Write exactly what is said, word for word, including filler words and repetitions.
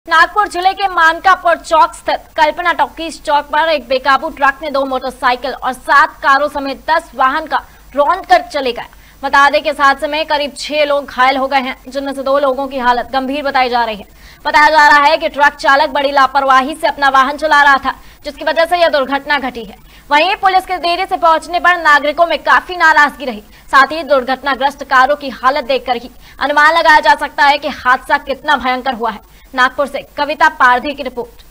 नागपुर जिले के मानकापुर चौक स्थित कल्पना टॉकीज चौक पर एक बेकाबू ट्रक ने दो मोटरसाइकिल और सात कारों समेत दस वाहन का रौंद कर चले गए। बता दें कि इस हादसे में करीब छह लोग घायल हो गए हैं, जिनमें से दो लोगों की हालत गंभीर बताई जा रही है। बताया जा रहा है कि ट्रक चालक बड़ी लापरवाही से अपना वाहन चला रहा था, जिसकी वजह से यह दुर्घटना घटी है। वहीं पुलिस के देरी से पहुंचने पर नागरिकों में काफी नाराजगी रही। साथ ही दुर्घटनाग्रस्त कारों की हालत देखकर ही अनुमान लगाया जा सकता है कि हादसा कितना भयंकर हुआ है। नागपुर से कविता पारधी की रिपोर्ट।